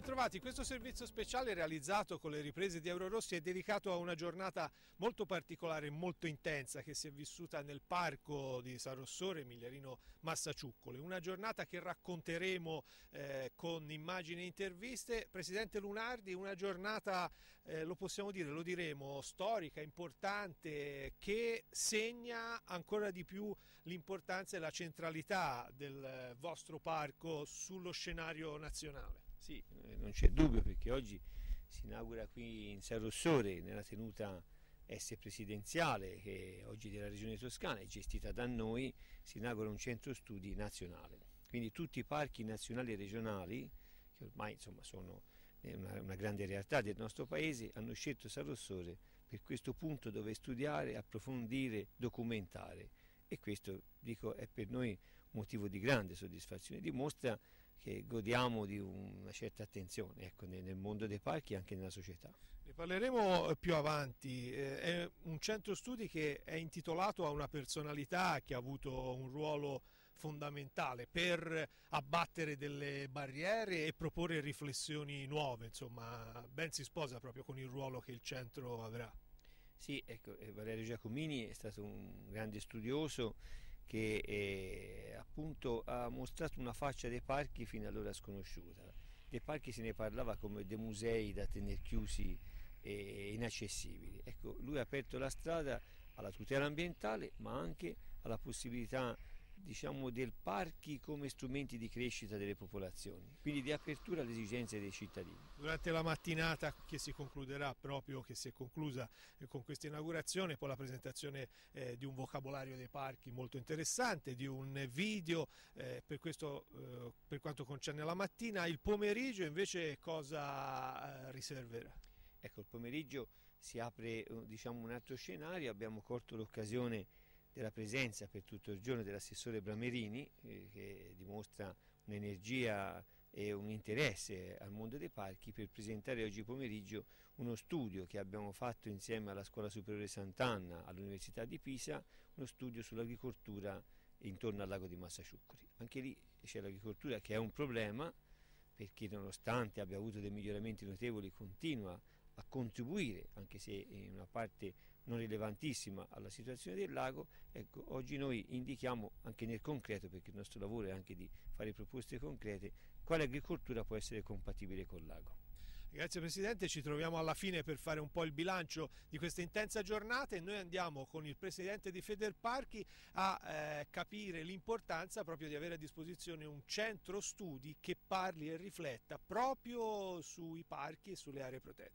Bentrovati, questo servizio speciale realizzato con le riprese di Eurorossi è dedicato a una giornata molto particolare e molto intensa che si è vissuta nel parco di San Rossore Migliarino Massaciuccoli, una giornata che racconteremo con immagini e interviste. Presidente Lunardi, una giornata, lo possiamo dire, lo diremo, storica, importante, che segna ancora di più l'importanza e la centralità del vostro parco sullo scenario nazionale. Sì, non c'è dubbio, perché oggi si inaugura qui in San Rossore, nella tenuta S presidenziale, che oggi della Regione Toscana è gestita da noi, si inaugura un centro studi nazionale. Quindi tutti i parchi nazionali e regionali, che ormai insomma sono una grande realtà del nostro paese, hanno scelto San Rossore per questo punto dove studiare, approfondire, documentare. E questo, dico, è per noi un motivo di grande soddisfazione, dimostra che godiamo di una certa attenzione, ecco, nel mondo dei parchi e anche nella società. Ne parleremo più avanti. È un centro studi che è intitolato a una personalità che ha avuto un ruolo fondamentale per abbattere delle barriere e proporre riflessioni nuove, insomma, ben si sposa proprio con il ruolo che il centro avrà. Sì, ecco, Valerio Giacomini è stato un grande studioso che appunto ha mostrato una faccia dei parchi fino allora sconosciuta. Dei parchi se ne parlava come dei musei da tenere chiusi e inaccessibili. Ecco, lui ha aperto la strada alla tutela ambientale, ma anche alla possibilità, diciamo, del parchi come strumenti di crescita delle popolazioni, quindi di apertura alle esigenze dei cittadini. Durante la mattinata che si concluderà proprio, che si è conclusa con questa inaugurazione, poi la presentazione di un vocabolario dei parchi molto interessante, di un video, per quanto concerne la mattina. Il pomeriggio invece cosa riserverà? Ecco, il pomeriggio si apre, diciamo, un altro scenario. Abbiamo colto l'occasione della presenza per tutto il giorno dell'assessore Bramerini, che dimostra un'energia e un interesse al mondo dei parchi, per presentare oggi pomeriggio uno studio che abbiamo fatto insieme alla Scuola Superiore Sant'Anna, all'Università di Pisa, uno studio sull'agricoltura intorno al lago di Massaciuccoli. Anche lì c'è l'agricoltura che è un problema, perché nonostante abbia avuto dei miglioramenti notevoli continua a contribuire, anche se in una parte non rilevantissima, alla situazione del lago. Ecco, oggi noi indichiamo anche nel concreto, perché il nostro lavoro è anche di fare proposte concrete, quale agricoltura può essere compatibile col lago. Grazie Presidente, ci troviamo alla fine per fare un po' il bilancio di questa intensa giornata e noi andiamo con il Presidente di Federparchi a capire l'importanza proprio di avere a disposizione un centro studi che parli e rifletta proprio sui parchi e sulle aree protette.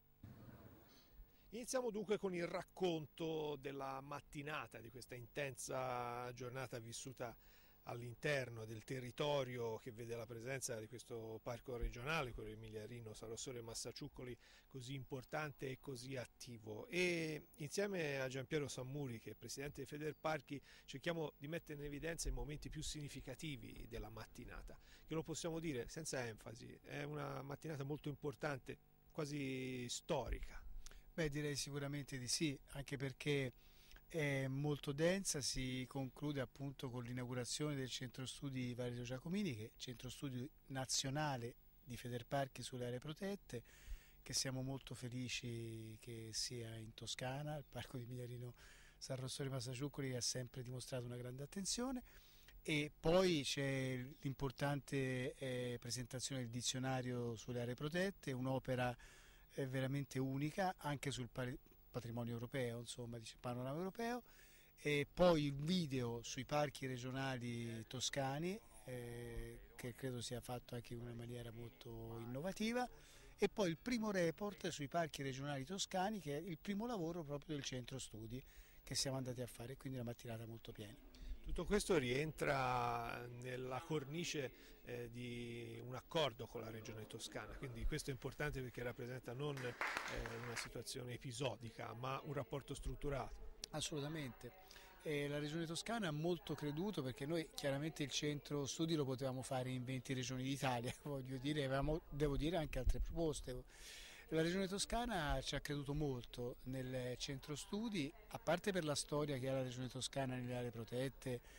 Iniziamo dunque con il racconto della mattinata, di questa intensa giornata vissuta all'interno del territorio che vede la presenza di questo parco regionale, quello di Migliarino, San Rossore e Massaciuccoli, così importante e così attivo. E insieme a Giampiero Sammuri, che è Presidente di Federparchi, cerchiamo di mettere in evidenza i momenti più significativi della mattinata, che lo possiamo dire senza enfasi, è una mattinata molto importante, quasi storica. Beh, direi sicuramente di sì, anche perché è molto densa. Si conclude appunto con l'inaugurazione del centro studi Valerio Giacomini, che è il centro studi nazionale di Federparchi sulle aree protette, che siamo molto felici che sia in Toscana. Il parco di Migliarino San Rossore Massaciuccoli ha sempre dimostrato una grande attenzione. E poi c'è l'importante presentazione del dizionario sulle aree protette, un'opera veramente unica anche sul patrimonio europeo, insomma, dice panorama europeo. E poi il video sui parchi regionali toscani, che credo sia fatto anche in una maniera molto innovativa, e poi il primo report sui parchi regionali toscani, che è il primo lavoro proprio del centro studi che siamo andati a fare, quindi una mattinata molto piena. Tutto questo rientra nella cornice di un accordo con la Regione Toscana, quindi questo è importante perché rappresenta non una situazione episodica, ma un rapporto strutturato. Assolutamente. La Regione Toscana ha molto creduto, perché noi chiaramente il centro studi lo potevamo fare in 20 regioni d'Italia, voglio dire, devo dire anche altre proposte. La Regione Toscana ci ha creduto molto nel centro studi, a parte per la storia che ha la Regione Toscana nelle aree protette,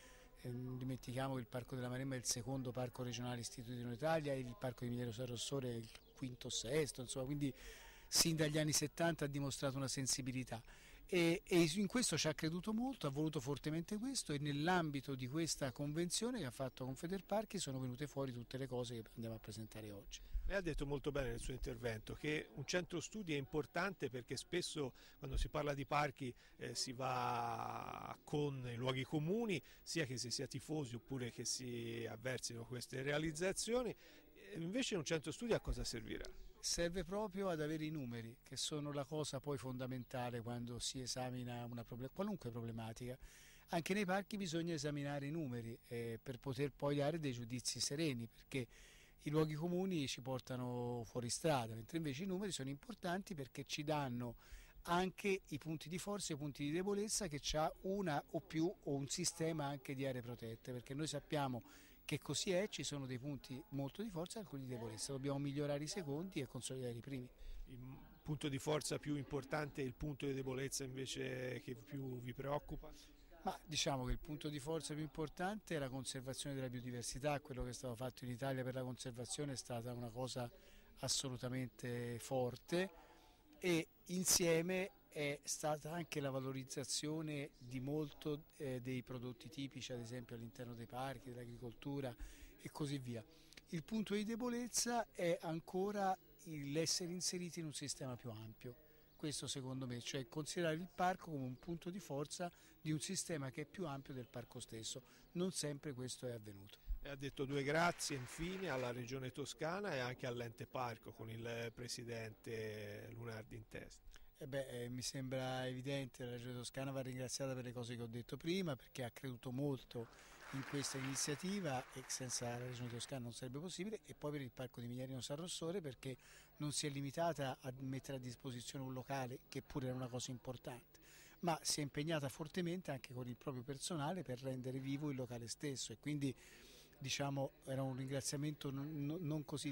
non dimentichiamo che il Parco della Maremma è il secondo parco regionale istituito in Italia e il Parco di Migliero San Rossore è il quinto o sesto, insomma, quindi sin dagli anni 70 ha dimostrato una sensibilità e in questo ci ha creduto molto, ha voluto fortemente questo, e nell'ambito di questa convenzione che ha fatto con Federparchi sono venute fuori tutte le cose che andiamo a presentare oggi. Lei ha detto molto bene nel suo intervento che un centro studi è importante perché spesso quando si parla di parchi si va con i luoghi comuni, sia che si sia tifosi oppure che si avversino queste realizzazioni. Invece un centro studi a cosa servirà? Serve proprio ad avere i numeri, che sono la cosa poi fondamentale quando si esamina qualunque problematica. Anche nei parchi bisogna esaminare i numeri per poter poi dare dei giudizi sereni, perché i luoghi comuni ci portano fuori strada, mentre invece i numeri sono importanti perché ci danno anche i punti di forza e i punti di debolezza che ha una o più o un sistema anche di aree protette, perché noi sappiamo che così è, ci sono dei punti molto di forza e alcuni di debolezza, dobbiamo migliorare i secondi e consolidare i primi. Il punto di forza più importante e il punto di debolezza invece che più vi preoccupa? Ma diciamo che il punto di forza più importante è la conservazione della biodiversità, quello che è stato fatto in Italia per la conservazione è stata una cosa assolutamente forte e insieme è stata anche la valorizzazione di molto dei prodotti tipici, ad esempio all'interno dei parchi, dell'agricoltura e così via. Il punto di debolezza è ancora l'essere inseriti in un sistema più ampio, questo secondo me, cioè considerare il parco come un punto di forza di un sistema che è più ampio del parco stesso. Non sempre questo è avvenuto. Ha detto due grazie infine alla Regione Toscana e anche all'Ente Parco con il Presidente Lunardi in testa. Mi sembra evidente, la Regione Toscana va ringraziata per le cose che ho detto prima, perché ha creduto molto in questa iniziativa e senza la Regione Toscana non sarebbe possibile, e poi per il Parco di Migliarino San Rossore perché non si è limitata a mettere a disposizione un locale, che pure era una cosa importante, ma si è impegnata fortemente anche con il proprio personale per rendere vivo il locale stesso, e quindi diciamo era un ringraziamento non così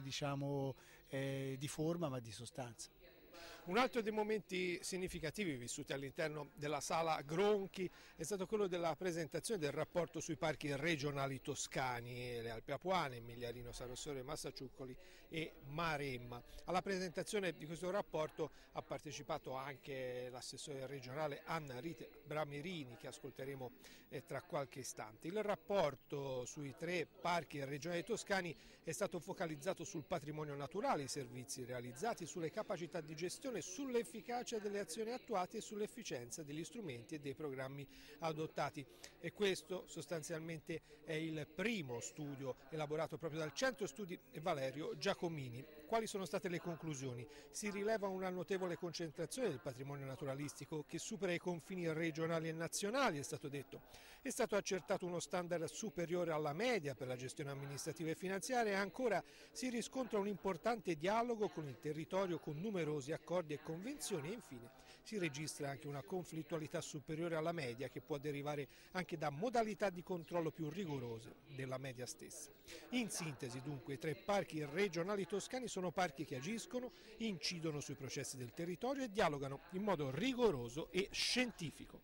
di forma ma di sostanza. Un altro dei momenti significativi vissuti all'interno della sala Gronchi è stato quello della presentazione del rapporto sui parchi regionali toscani, le Alpi Apuane, Migliarino San Rossore, Massaciuccoli e Maremma. Alla presentazione di questo rapporto ha partecipato anche l'assessore regionale Anna Rita Bramerini, che ascolteremo tra qualche istante. Il rapporto sui 3 parchi regionali toscani è stato focalizzato sul patrimonio naturale, i servizi realizzati, sulle capacità di gestione, sull'efficacia delle azioni attuate e sull'efficienza degli strumenti e dei programmi adottati. E questo sostanzialmente è il primo studio elaborato proprio dal Centro Studi Valerio Giacomini. Quali sono state le conclusioni? Si rileva una notevole concentrazione del patrimonio naturalistico che supera i confini regionali e nazionali, è stato detto. È stato accertato uno standard superiore alla media per la gestione amministrativa e finanziaria e ancora si riscontra un importante dialogo con il territorio con numerosi accordi e convenzioni e infine si registra anche una conflittualità superiore alla media che può derivare anche da modalità di controllo più rigorose della media stessa. In sintesi dunque i 3 parchi regionali toscani sono parchi che agiscono, incidono sui processi del territorio e dialogano in modo rigoroso e scientifico.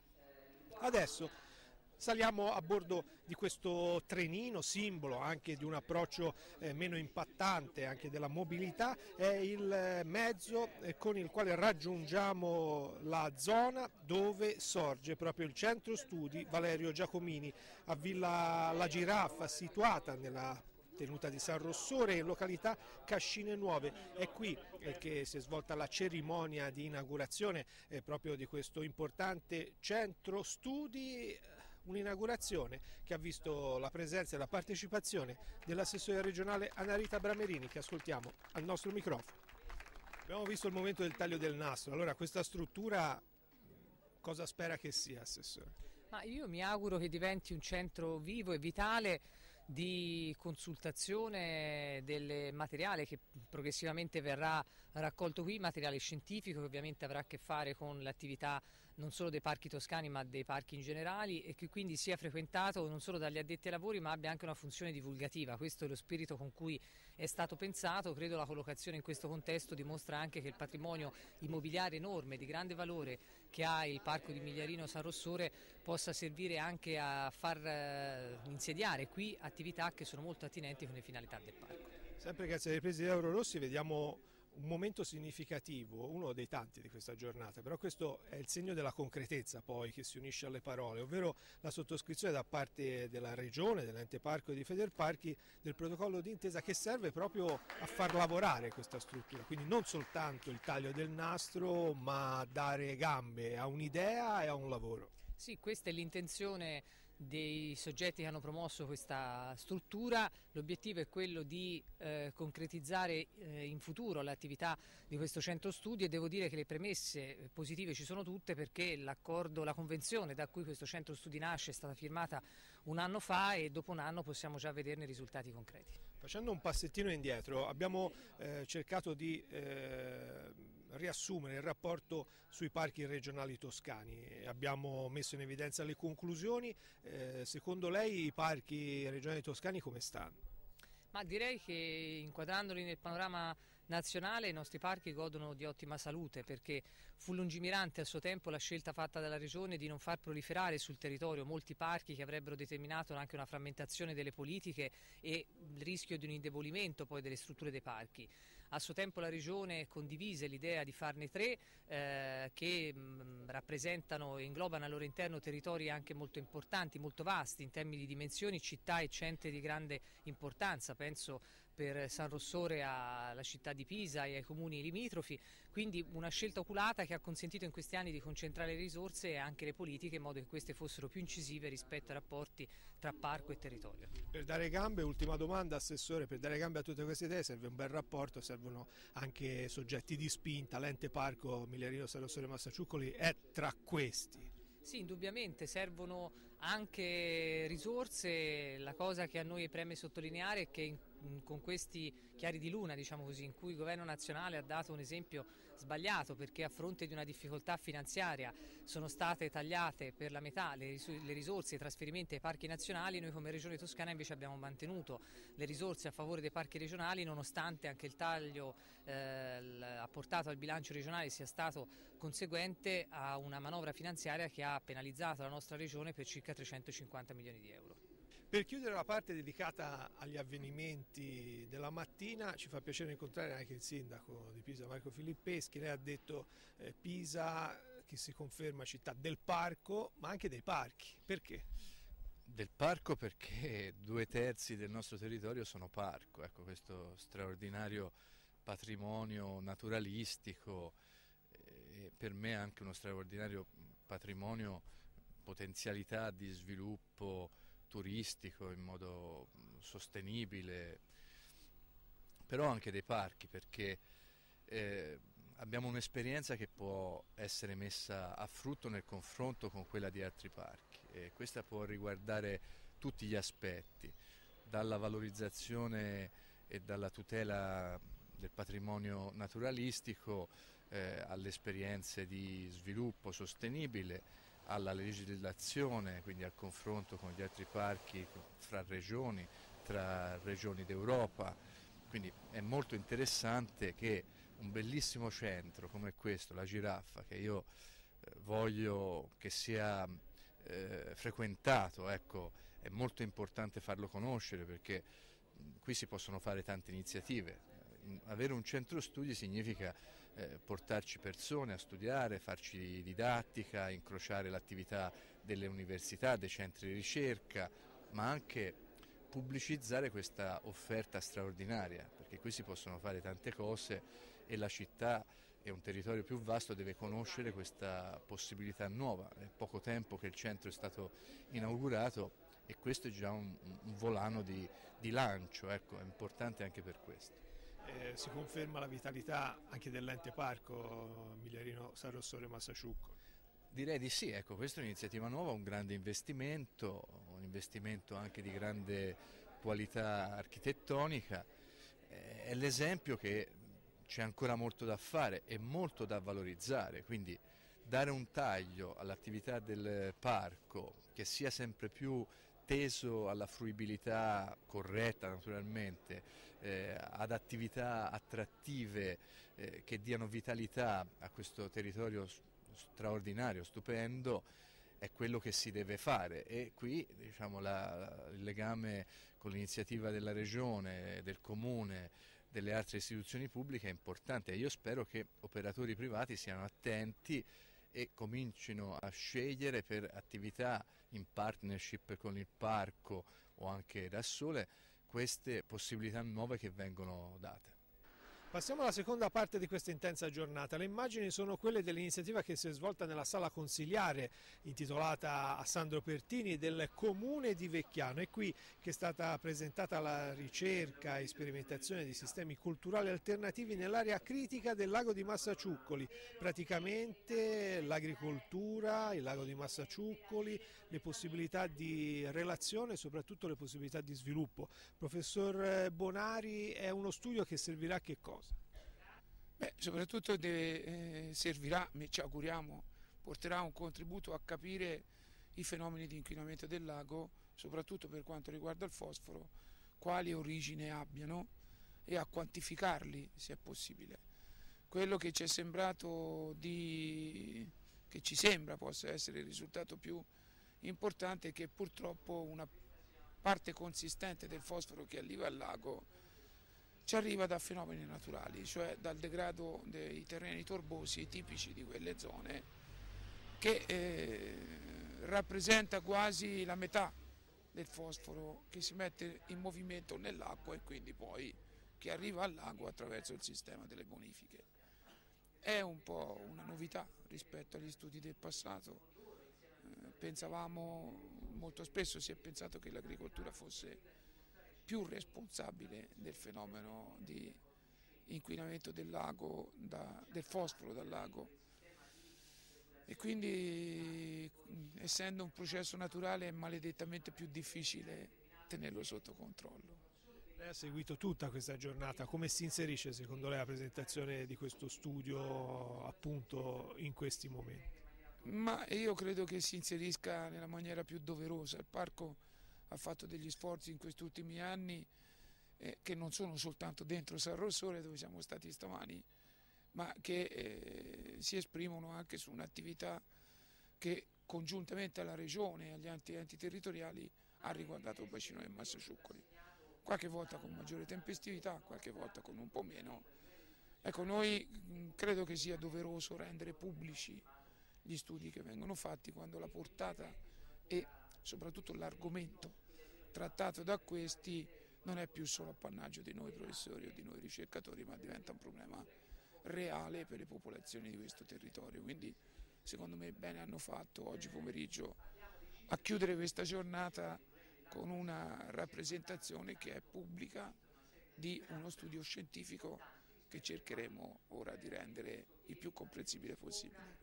Adesso saliamo a bordo di questo trenino, simbolo anche di un approccio meno impattante, anche della mobilità. È il mezzo con il quale raggiungiamo la zona dove sorge proprio il Centro Studi Valerio Giacomini a Villa La Giraffa, situata nella tenuta di San Rossore in località Cascine Nuove. È qui che si è svolta la cerimonia di inaugurazione proprio di questo importante centro studi. Un'inaugurazione che ha visto la presenza e la partecipazione dell'assessore regionale Anna Rita Bramerini, che ascoltiamo al nostro microfono. Abbiamo visto il momento del taglio del nastro, allora questa struttura cosa spera che sia, assessore? Ma io mi auguro che diventi un centro vivo e vitale di consultazione del materiale che progressivamente verrà raccolto qui, materiale scientifico che ovviamente avrà a che fare con l'attività non solo dei parchi toscani ma dei parchi in generale, e che quindi sia frequentato non solo dagli addetti ai lavori ma abbia anche una funzione divulgativa. Questo è lo spirito con cui è stato pensato. Credo la collocazione in questo contesto dimostra anche che il patrimonio immobiliare enorme di grande valore che ha il parco di Migliarino San Rossore possa servire anche a far insediare qui attività che sono molto attinenti con le finalità del parco. Sempre grazie alle riprese di Auro Rossi vediamo un momento significativo, uno dei tanti di questa giornata, però questo è il segno della concretezza poi che si unisce alle parole, ovvero la sottoscrizione da parte della Regione, dell'Ente Parco e di Federparchi del protocollo d'intesa che serve proprio a far lavorare questa struttura, quindi non soltanto il taglio del nastro ma dare gambe a un'idea e a un lavoro. Sì, questa è l'intenzione dei soggetti che hanno promosso questa struttura. L'obiettivo è quello di concretizzare in futuro l'attività di questo centro studi, e devo dire che le premesse positive ci sono tutte, perché l'accordo, la convenzione da cui questo centro studi nasce è stata firmata un anno fa e dopo un anno possiamo già vederne risultati concreti. Facendo un passettino indietro, abbiamo cercato di riassumere il rapporto sui parchi regionali toscani. Abbiamo messo in evidenza le conclusioni. Secondo lei i parchi regionali toscani come stanno? Ma direi che, inquadrandoli nel panorama nazionale, i nostri parchi godono di ottima salute, perché fu lungimirante a suo tempo la scelta fatta dalla Regione di non far proliferare sul territorio molti parchi che avrebbero determinato anche una frammentazione delle politiche e il rischio di un indebolimento poi delle strutture dei parchi. A suo tempo la Regione condivise l'idea di farne 3 che rappresentano e inglobano al loro interno territori anche molto importanti, molto vasti in termini di dimensioni, città e centri di grande importanza. Penso per San Rossore alla città di Pisa e ai comuni limitrofi, quindi una scelta oculata che ha consentito in questi anni di concentrare le risorse e anche le politiche in modo che queste fossero più incisive rispetto ai rapporti tra parco e territorio. Per dare gambe, ultima domanda Assessore, per dare gambe a tutte queste idee serve un bel rapporto, servono anche soggetti di spinta, l'Ente Parco Migliarino San Rossore Massaciuccoli è tra questi. Sì, indubbiamente servono anche risorse. La cosa che a noi preme sottolineare è che con questi chiari di luna, diciamo così, in cui il governo nazionale ha dato un esempio sbagliato, perché a fronte di una difficoltà finanziaria sono state tagliate per la metà le risorse e i trasferimenti ai parchi nazionali, noi come Regione Toscana invece abbiamo mantenuto le risorse a favore dei parchi regionali, nonostante anche il taglio apportato al bilancio regionale sia stato conseguente a una manovra finanziaria che ha penalizzato la nostra regione per circa 350 milioni di euro. Per chiudere la parte dedicata agli avvenimenti della mattina, ci fa piacere incontrare anche il sindaco di Pisa, Marco Filippeschi. Lei ha detto Pisa, che si conferma città del parco, ma anche dei parchi. Perché? Del parco perché 2/3 del nostro territorio sono parco, ecco, questo straordinario patrimonio naturalistico e per me anche uno straordinario patrimonio, potenzialità di sviluppo turistico in modo sostenibile, però anche dei parchi, perché abbiamo un'esperienza che può essere messa a frutto nel confronto con quella di altri parchi, e questa può riguardare tutti gli aspetti, dalla valorizzazione e dalla tutela del patrimonio naturalistico alle esperienze di sviluppo sostenibile, alla legislazione, quindi al confronto con gli altri parchi fra regioni d'Europa. Quindi è molto interessante che un bellissimo centro come questo, la Giraffa, che io voglio che sia frequentato, ecco, è molto importante farlo conoscere, perché qui si possono fare tante iniziative. Avere un centro studi significa portarci persone a studiare, farci didattica, incrociare l'attività delle università, dei centri di ricerca, ma anche pubblicizzare questa offerta straordinaria, perché qui si possono fare tante cose e la città e un territorio più vasto deve conoscere questa possibilità nuova. È poco tempo che il centro è stato inaugurato e questo è già un volano di lancio, ecco, è importante anche per questo. Si conferma la vitalità anche dell'Ente Parco Migliarino San Rossore Massaciuccoli? Direi di sì, ecco, questa è un'iniziativa nuova, un grande investimento, un investimento anche di grande qualità architettonica, è l'esempio che c'è ancora molto da fare e molto da valorizzare, quindi dare un taglio all'attività del parco che sia sempre più teso alla fruibilità corretta naturalmente, ad attività attrattive che diano vitalità a questo territorio straordinario, stupendo, è quello che si deve fare e qui diciamo, il legame con l'iniziativa della Regione, del Comune, delle altre istituzioni pubbliche è importante e io spero che operatori privati siano attenti e comincino a scegliere per attività in partnership con il parco o anche da sole queste possibilità nuove che vengono date. Passiamo alla seconda parte di questa intensa giornata. Le immagini sono quelle dell'iniziativa che si è svolta nella sala consiliare intitolata a Sandro Pertini del Comune di Vecchiano. È qui che è stata presentata la ricerca e sperimentazione di sistemi culturali alternativi nell'area critica del lago di Massaciuccoli, praticamente l'agricoltura, il lago di Massaciuccoli, le possibilità di relazione e soprattutto le possibilità di sviluppo. Professor Bonari, è uno studio che servirà a che cosa? Beh, soprattutto servirà, ci auguriamo, porterà un contributo a capire i fenomeni di inquinamento del lago, soprattutto per quanto riguarda il fosforo, quali origine abbiano e a quantificarli se è possibile. Quello che ci è sembrato che ci sembra possa essere il risultato più importante è che purtroppo una parte consistente del fosforo che arriva al lago ci arriva da fenomeni naturali, cioè dal degrado dei terreni torbosi tipici di quelle zone che rappresenta quasi la metà del fosforo che si mette in movimento nell'acqua e quindi poi che arriva al lago attraverso il sistema delle bonifiche. È un po' una novità rispetto agli studi del passato. Molto spesso si è pensato che l'agricoltura fosse più responsabile del fenomeno di inquinamento del lago, del fosforo dal lago e quindi essendo un processo naturale è maledettamente più difficile tenerlo sotto controllo. Lei ha seguito tutta questa giornata, come si inserisce secondo lei la presentazione di questo studio appunto in questi momenti? Ma io credo che si inserisca nella maniera più doverosa. Il parco ha fatto degli sforzi in questi ultimi anni che non sono soltanto dentro San Rossore dove siamo stati stamani, ma che si esprimono anche su un'attività che congiuntamente alla Regione e agli enti territoriali ha riguardato il bacino del Massaciuccoli, qualche volta con maggiore tempestività, qualche volta con un po' meno. Ecco, noi credo che sia doveroso rendere pubblici gli studi che vengono fatti quando la portata e soprattutto l'argomento trattato da questi non è più solo appannaggio di noi professori o di noi ricercatori, ma diventa un problema reale per le popolazioni di questo territorio. Quindi secondo me bene hanno fatto oggi pomeriggio a chiudere questa giornata con una rappresentazione che è pubblica di uno studio scientifico che cercheremo ora di rendere il più comprensibile possibile.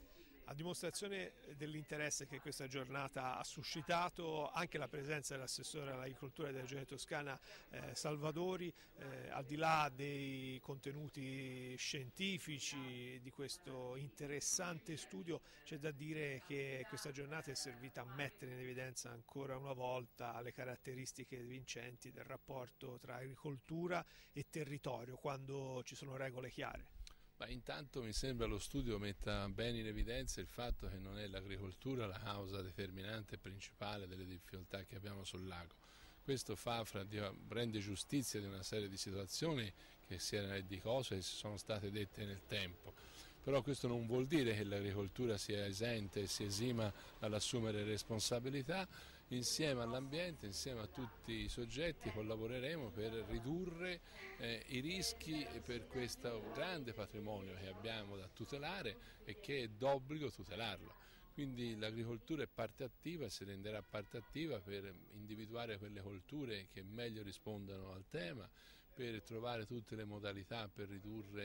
A dimostrazione dell'interesse che questa giornata ha suscitato anche la presenza dell'assessore all'agricoltura della Regione Toscana Salvadori, al di là dei contenuti scientifici di questo interessante studio, c'è da dire che questa giornata è servita a mettere in evidenza ancora una volta le caratteristiche vincenti del rapporto tra agricoltura e territorio quando ci sono regole chiare. Ma intanto mi sembra lo studio metta bene in evidenza il fatto che non è l'agricoltura la causa determinante e principale delle difficoltà che abbiamo sul lago. Questo rende giustizia di una serie di situazioni di cose che si sono state dette nel tempo. Però questo non vuol dire che l'agricoltura sia esente e si esima dall'assumere responsabilità. Insieme all'ambiente, insieme a tutti i soggetti collaboreremo per ridurre i rischi per questo grande patrimonio che abbiamo da tutelare e che è d'obbligo tutelarlo. Quindi l'agricoltura è parte attiva e si renderà parte attiva per individuare quelle colture che meglio rispondano al tema, per trovare tutte le modalità per ridurre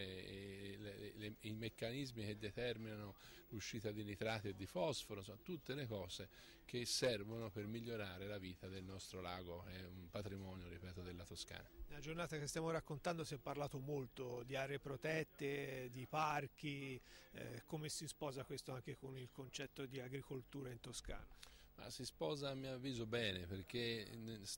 i meccanismi che determinano l'uscita di nitrati e di fosforo, insomma, tutte le cose che servono per migliorare la vita del nostro lago, è un patrimonio, ripeto, della Toscana. Nella giornata che stiamo raccontando si è parlato molto di aree protette, di parchi, come si sposa questo anche con il concetto di agricoltura in Toscana? Ma si sposa a mio avviso bene, perché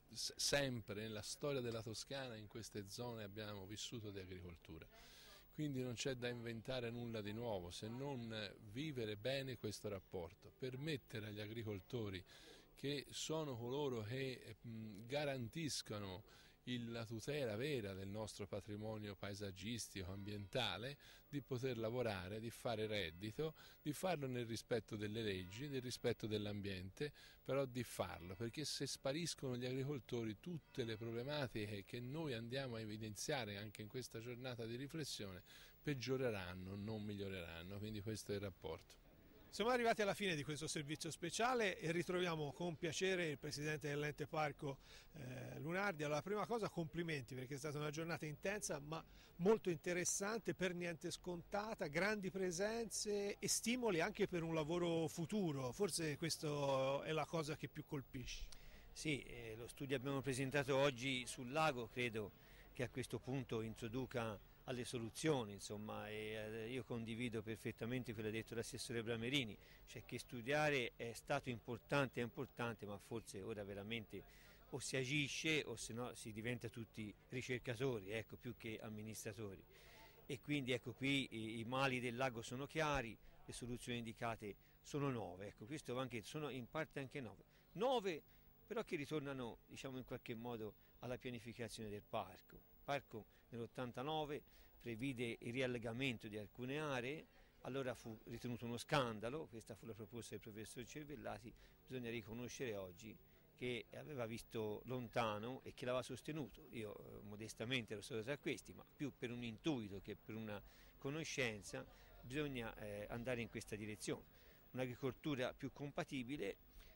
sempre nella storia della Toscana in queste zone abbiamo vissuto di agricoltura, quindi non c'è da inventare nulla di nuovo se non vivere bene questo rapporto, permettere agli agricoltori, che sono coloro che garantiscono la tutela vera del nostro patrimonio paesaggistico, ambientale, di poter lavorare, di fare reddito, di farlo nel rispetto delle leggi, nel rispetto dell'ambiente, però di farlo, perché se spariscono gli agricoltori tutte le problematiche che noi andiamo a evidenziare anche in questa giornata di riflessione peggioreranno, non miglioreranno, quindi questo è il rapporto. Siamo arrivati alla fine di questo servizio speciale e ritroviamo con piacere il presidente dell'ente parco Lunardi. Allora, prima cosa complimenti, perché è stata una giornata intensa ma molto interessante, per niente scontata, grandi presenze e stimoli anche per un lavoro futuro, forse questa è la cosa che più colpisce. Sì, lo studio che abbiamo presentato oggi sul lago credo che a questo punto introduca alle soluzioni, insomma, e io condivido perfettamente quello che ha detto l'assessore Bramerini, cioè che studiare è stato importante, ma forse ora veramente o si agisce o se no si diventa tutti ricercatori, ecco, più che amministratori. E quindi ecco qui i mali del lago sono chiari, le soluzioni indicate sono 9, ecco, questo anche, sono in parte anche 9 però che ritornano, diciamo, in qualche modo alla pianificazione del parco. Il parco nell'89 previde il riallegamento di alcune aree, allora fu ritenuto uno scandalo, questa fu la proposta del professor Cervellati, bisogna riconoscere oggi che aveva visto lontano e che l'aveva sostenuto. Io modestamente ero stato tra questi, ma più per un intuito che per una conoscenza bisogna andare in questa direzione. Un'agricoltura più compatibile,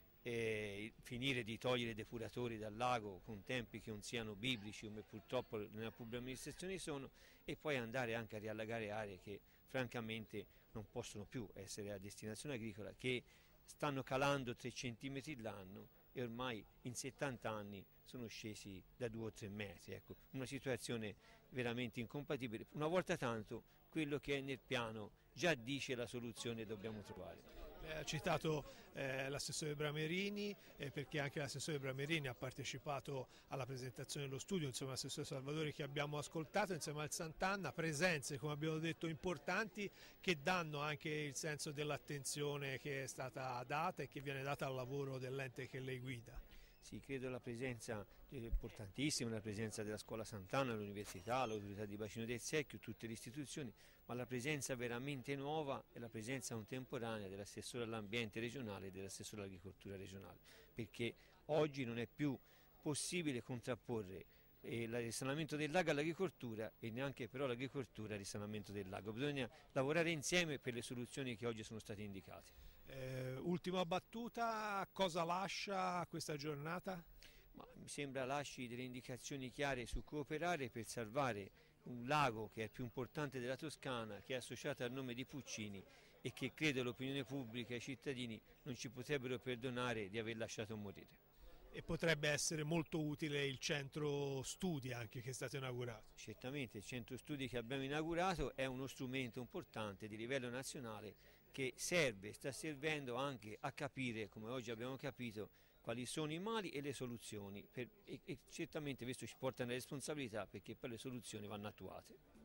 finire di togliere i depuratori dal lago con tempi che non siano biblici come purtroppo nella pubblica amministrazione sono, e poi andare anche a riallagare aree che francamente non possono più essere a destinazione agricola, che stanno calando 3 centimetri l'anno e ormai in 70 anni sono scesi da 2 o 3 metri, ecco, una situazione veramente incompatibile. Una volta tanto quello che è nel piano già dice la soluzione che dobbiamo trovare. Ha citato l'assessore Bramerini, perché anche l'assessore Bramerini ha partecipato alla presentazione dello studio, insomma l'assessore Salvadori che abbiamo ascoltato insieme al Sant'Anna, presenze come abbiamo detto importanti che danno anche il senso dell'attenzione che è stata data e che viene data al lavoro dell'ente che lei guida. Sì, credo la presenza importantissima, la presenza della Scuola Sant'Anna, l'Università, l'Autorità di Bacino del Secchio, tutte le istituzioni, ma la presenza veramente nuova è la presenza contemporanea dell'assessore all'ambiente regionale e dell'assessore all'agricoltura regionale, perché oggi non è più possibile contrapporre il risanamento del lago all'agricoltura e neanche però l'agricoltura al risanamento del lago. Bisogna lavorare insieme per le soluzioni che oggi sono state indicate. Ultima battuta, cosa lascia questa giornata? Ma mi sembra lasci delle indicazioni chiare su cooperare per salvare un lago che è il più importante della Toscana, che è associato al nome di Puccini e che credo l'opinione pubblica e i cittadini non ci potrebbero perdonare di aver lasciato morire. E potrebbe essere molto utile il centro studi anche che è stato inaugurato. Certamente il centro studi che abbiamo inaugurato è uno strumento importante di livello nazionale che serve, sta servendo anche a capire, come oggi abbiamo capito, quali sono i mali e le soluzioni e certamente questo ci porta alla responsabilità, perché poi le soluzioni vanno attuate.